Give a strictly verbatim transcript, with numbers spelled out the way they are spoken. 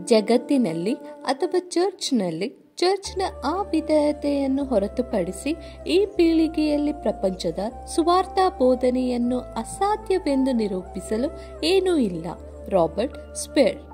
ಜಗತ್ತಿನಲ್ಲಿ ಅಥವಾ ಚರ್ಚ್ನಲ್ಲಿ ಚರ್ಚ್ನ ಆ ವಿಧೇಯತೆಯನ್ನು ಹೊರತುಪಡಿಸಿ ಈ ಪೀಳಿಗೆಯಲ್ಲಿ ಪ್ರಪಂಚದ ಸುವಾರ್ಥ ಬೋಧನೆಯನ್ನು ಅಸಾಧ್ಯವೆಂದು ನಿರೂಪಿಸಲು ಏನೂ ಇಲ್ಲ. Robert spare.